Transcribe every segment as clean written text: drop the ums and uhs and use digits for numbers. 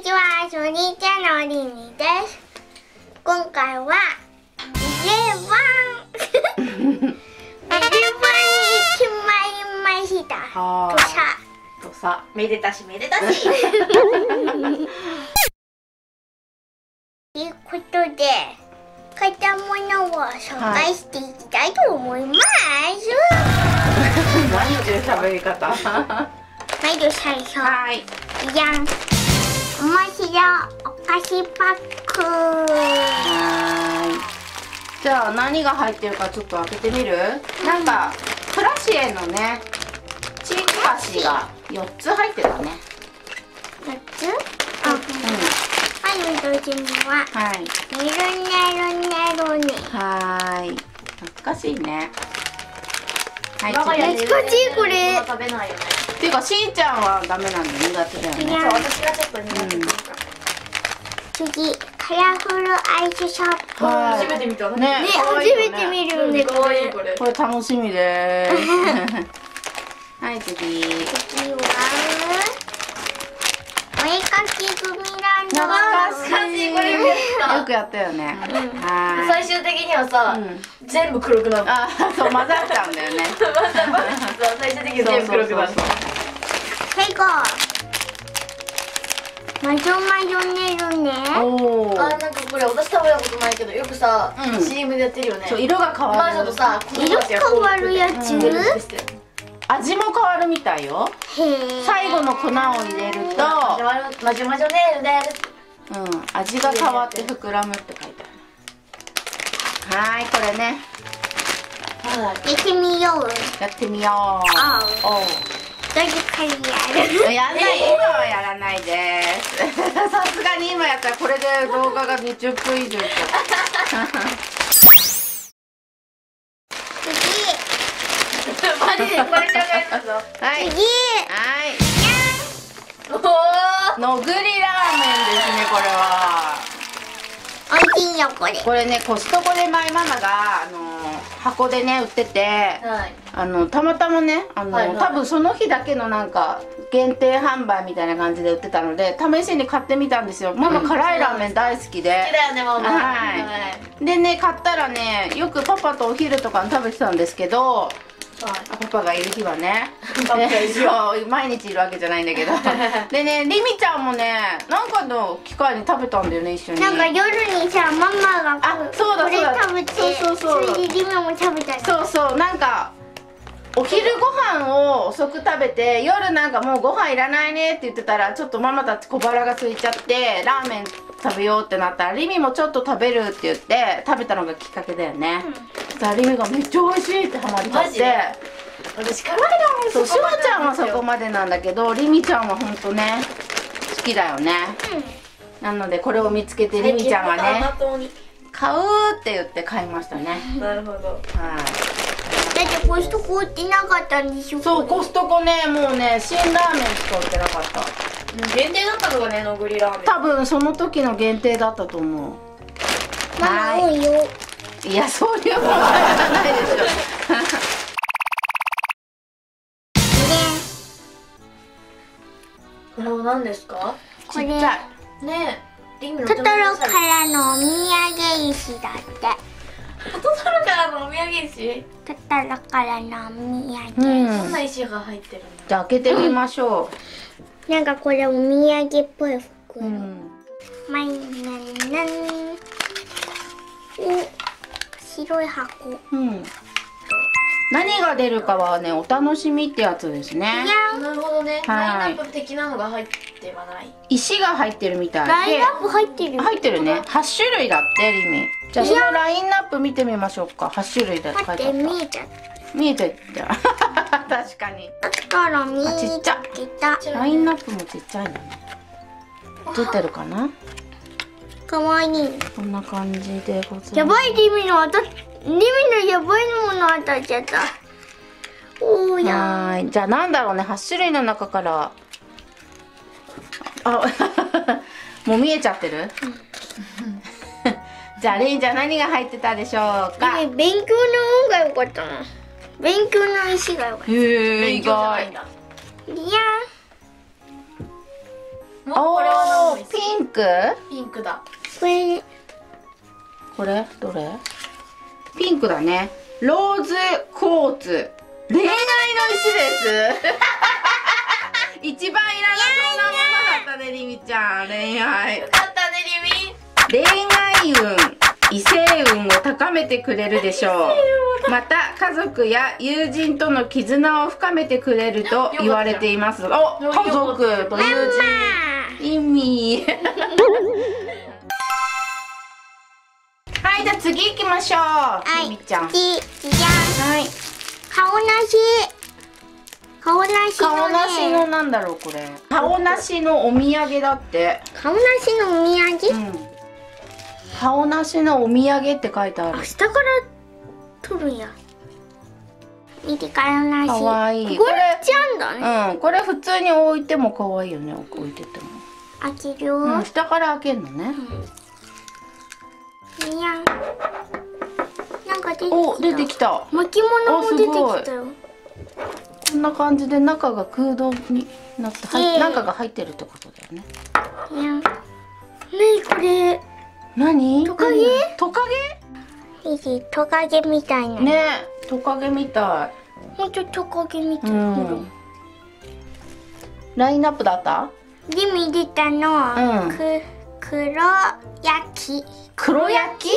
ちは、ソニーちゃんのりみです。今回はビレバンに行ってまいりました。 とさ、めでたしめでたし。 ということで、買ったものを紹介していきたいと思います。 何を喋り方？ まず最初、じゃん、面白いお菓子パック。 じゃあ何が入ってるかちょっと開けてみる？なんかクラシエのね、チン菓子が4つ入ってたね。 4つ？はい、どうぞには。 はい。 ねるねるねるね。 懐かしいね。はい、 懐かしいこれ。 食べないよね。っていうかしーちゃんはダメなんで苦手だよね。 私がちょっと苦手ですか。次、カラフルアイスショップ。 初めて見たね。 初めて見るねこれ。 これ楽しみです。はい、次。 次はお絵かき組ランド。 懐かしい。これよくやったよね。 最終的にはさ、全部黒くなる。 あ、そう混ざっちゃうんだよね。 最終的に全部黒くなる。 最後、マジョマジョねるね。 なんかこれ私食べたことないけど、よくさ CM でやってるよね。 そう、色が変わる。 マージョとさ、 色変わるやつ。 味も変わるみたいよ。最後の粉を入れるとマジョマジョねるね。 味が変わって膨らむって書いてある。はい、これね、 やってみよう。 やってみよう。 どういう感じやる？ やんない、今はやらないです。さすがに今やったらこれで動画が20分以上いっちゃう。 マジでこれ考えたぞ。 はい、 次。 のぐりラーメンですね、これは。 おいしいよこれ。 これね、コストコで前ママが箱でね売ってて、たまたまね多分その日だけのなんか限定販売みたいな感じで売ってたので試しに買ってみたんですよ。ママ辛いラーメン大好きで。 好きだよね、ママ。 でね、買ったらね、よくパパとお昼とかに食べてたんですけど、パパがいる日はね、そう毎日いるわけじゃないんだけどでね、リミちゃんもね、なんかの機会に食べたんだよね、一緒に。 なんか夜にさ、ママがそうだこれ食べて、それでリミも食べた。 そうそう、なんかお昼ご飯を遅く食べて、夜なんかもうご飯いらないねって言ってたら、ちょっとママたち小腹が空いちゃってラーメン食べようってなったら、リミもちょっと食べるって言って食べたのがきっかけだよね。さあリミがめっちゃ美味しいってハマりちゃって。 私辛いラーメン、 そう、しまちゃんはそこまでなんだけど、リミちゃんはほんとね好きだよね。なのでこれを見つけてリミちゃんがね、買うって言って買いましたね。 なるほど。 だってコストコ売ってなかったんでしょ。 そう、コストコね、もうね、新ラーメンしか売ってなかった。 限定だったのがね、のぐりラーメン。 多分その時の限定だったと思う。 ママ多いよ。 いや、そういうものじゃないでしょ。 これは何ですか？ これちっちゃいねえ、 トトロからのお土産石だって。 トトロからのお土産石？ トトロからのお土産。 どんな石が入ってるんだ？ じゃあ開けてみましょう。なんかこれお土産っぽい服。まいなん白い箱。 何が出るかはね、お楽しみってやつですね。 なるほどね。ラインナップ的なのが入ってはない。 石が入ってるみたいで。 ラインナップ入ってる。 入ってるね。8種類だってリミ。じゃあそのラインナップ見てみましょうか。8種類で書いてあった。 見えちゃった。 見えてった。確かに。 ちっちゃ。 ラインナップもちっちゃいのね。映ってるかな。 かわいい。 こんな感じでございます。 やばい、リミのやばいもの当たっちゃった。おーや。 はい、じゃあなんだろうね、8種類の中からもう見えちゃってる。じゃあレインちゃん何が入ってたでしょうか。 勉強の方が良かったな。勉強の石が良かった。 へえ、意外。 いやこれはおー、ピンク？ ピンクだ。 これどれ？ピンクだね。ローズクォーツ。恋愛の石です。一番いらなそうなものだったね、りみちゃん。恋愛。 よかったね、リミ。 恋愛運、異性運を高めてくれるでしょう。また家族や友人との絆を深めてくれると言われています。お、家族と友人。意味。はい、じゃあ次行きましょう。りみちゃん。 じゃん。 はい。 顔なし。顔なしのね。 顔なしのなんだろうこれ。顔なしのお土産だって。 顔なしのお土産？ うん。顔なしのお土産って書いてある。 あ、下から取るんや。見て顔なし。 かわいい。 これちゃんだね。 うん、これ普通に置いても可愛いよね。置いてても。 開けるよ。 うん、下から開けるのね。 いや。なんか出てきた。 お、出てきた。 巻物も出てきたよ。 こんな感じで中が空洞になって、中が入ってるってことだよね。 いや。ねえ、これ。 何？ トカゲ？ トカいいトカゲみたいな。 ゲ？ね、トカゲみたい。 ほんとトカゲみたい。 ラインナップだった？ で見出たの、黒焼き。 黒焼き？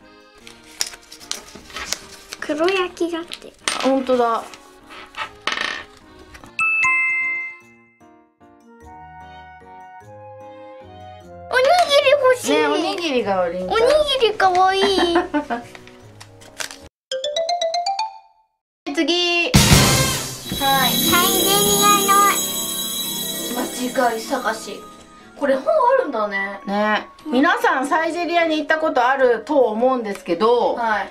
黒焼きだって。 本当だ。 おにぎり欲しい。 ね、おにぎりがおりんちゃん。 おにぎりかわいい。 次。 はい。 サイゼリア間違い探し。これ本あるんだね。 ね、皆さんサイゼリアに行ったことあると思うんですけど、 はい。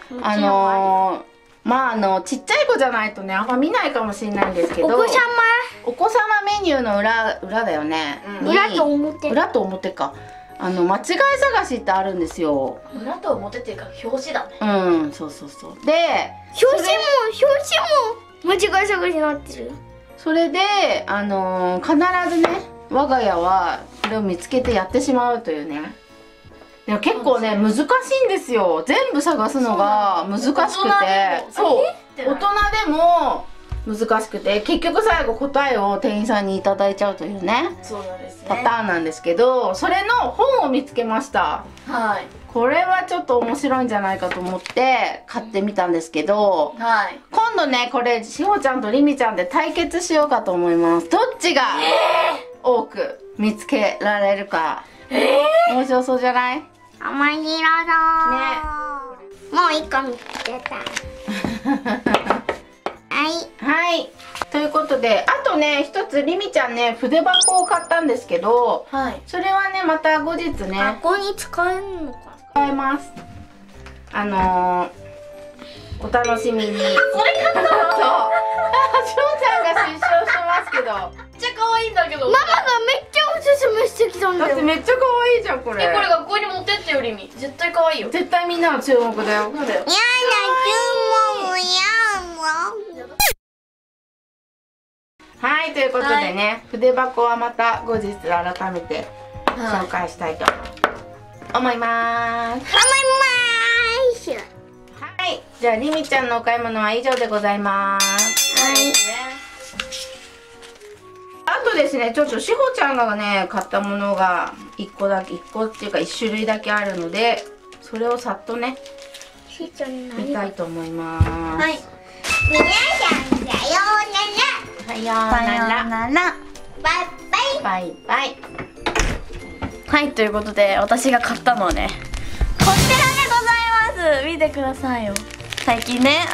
ちっちゃい子じゃないとね、あんま見ないかもしれないんですけど、 お子様メニューの裏だよね。 裏と表。 裏と表か。間違い探しってあるんですよ。 裏と表っていうか表紙だね。 うん、そうそうそう。で、 表紙も間違い探しになってる。 それで必ずね、我が家はこれを見つけてやってしまうというね。でも結構ね、難しいんですよ。全部探すのが難しくて、そう、大人でも難しくて、結局最後答えを店員さんにいただいちゃうというね、 そうなんですね。 パターンなんですけど、それの本を見つけました。 はい。 これはちょっと面白いんじゃないかと思って買ってみたんですけど、 はい。 今度ね、これしほちゃんとりみちゃんで対決しようかと思います。どっちが多く見つけられるか。面白そうじゃない？ 面白そう。もう一個見つけた。はい。 はい。ということで、あとね、一つりみちゃんね、筆箱を買ったんですけど、 はい。 それはね、また後日ね、 箱に使えるのか。 使えます。お楽しみに。それ買ったの？そう。しほちゃんが出生してますけど。 めっちゃ可愛いんだけど。 ママがめっちゃおすすめしてきたんだよ。 だってめっちゃ可愛いじゃん、これ。 これ学校に持ってってよりみ。絶対可愛いよ。 絶対みんなの注目だよ。 そうだよ。 やだ、注文やはい、ということでね、筆箱はまた後日改めて紹介したいと思います。はい、じゃありみちゃんのお買い物は以上でございます。 はい。 あとですね、ちょっとしほちゃんがね買ったものが1個っていうか1種類だけあるので、それをさっとね見たいと思います。 はい。 皆さん、さよさよううなら。 なら。 バイバイ。 バイバイ。 はい、ということで私が買ったのはね、こちらでございます。見てくださいよ。最近ね、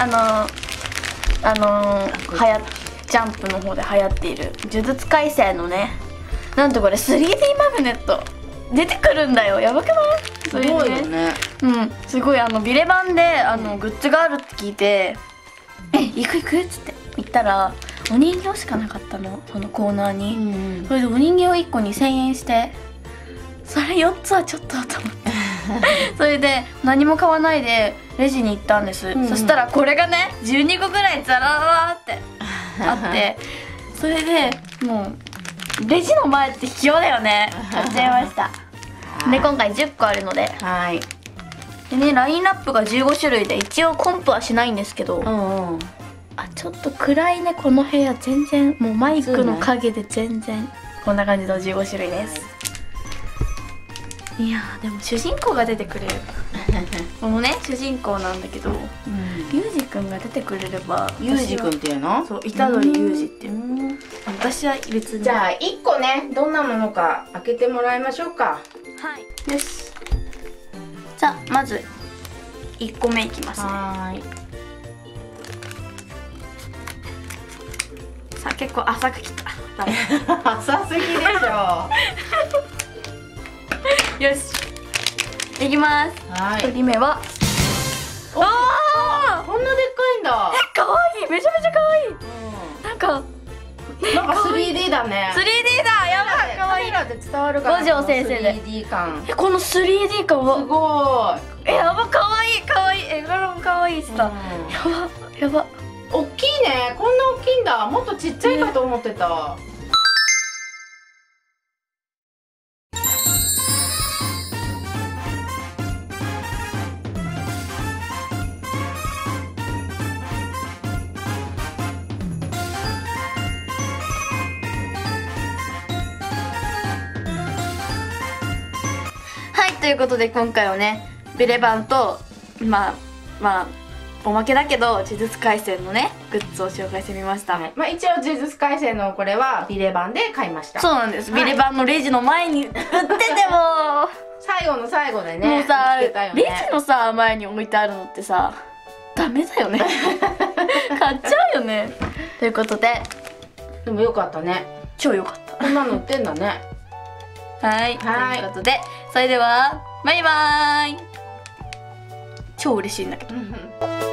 ジャンプの方で流行っている呪術廻戦のね、なんとこれ 3D マグネット出てくるんだよ。やばくない？ すごいよね。 うん、すごいビレ版でグッズがあるって聞いて、行くっつって行ったらお人形しかなかったの、そのコーナーに。それでお人形1個2000円して、それ4つはちょっとと思ってそれで何も買わないでレジに行ったんです。そしたらこれがね12個ぐらいザラララってあってそれでもうレジの前って卑怯だよね。買っちゃいましたで今回10個あるので、 はい。 でね、ラインナップが15種類で一応コンプはしないんですけど、 うんうん。 あ、ちょっと暗いねこの部屋。全然もうマイクの影で全然、こんな感じの15種類です。いやーでも主人公が出てくれるこのね主人公なんだけど、ユージくんが出てくれれば。 ユージくんっていうの？ そう、虎杖ユージっていう。私は別に。 じゃあ1個ね、どんなものか開けてもらいましょうか。 はい、よし。じゃあまず1個目いきますね。 はーい。 さあ結構浅く切った。 浅すぎでしょ。 よし、いきます。 はい。 1人目はあこんなでっかいんだ。 かわいい、めちゃめちゃかわいい。なんかなんか 3D だね。 3D だ。やばい、かわいい。 カメラで伝わるかな。 五条先生で 3D 感。 この 3D 感すはごい。 やば、かわいいかわいい。絵柄もかわいいしさ、やばやば。 大きいね。こんな大きいんだ。もっとちっちゃいかと思ってた。 はい、ということで今回はねビレバンとまあおまけだけど呪術廻戦のねグッズを紹介してみました。 はい、まあ一応呪術廻戦のこれはビレバンで買いました。 そうなんです、 はい、 ビレバンのレジの前に売ってても最後の最後でね、 もうさ、 見つけたよレね。 ジのさ前に置いてあるのってさダメだよね買っちゃうよねということで、 でもよかったね。 超良かった。 こんなの売ってんだね。 はい、 はい、 ということでそれではバイバーイ。超嬉しいんだけど。